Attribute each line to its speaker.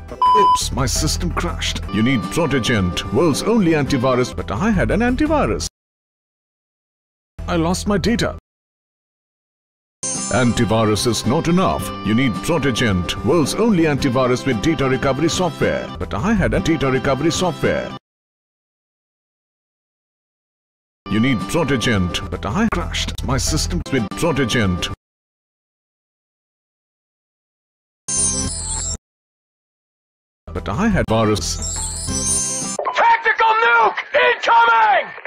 Speaker 1: Oops, my system crashed. You need protogent, world's only antivirus, but I had an antivirus. I lost my data. Antivirus is not enough. You need protogent, world's only antivirus with data recovery software. But I had a data recovery software. You need protogent, but I crashed my system with protogent. But I had virus.
Speaker 2: Tactical nuke incoming!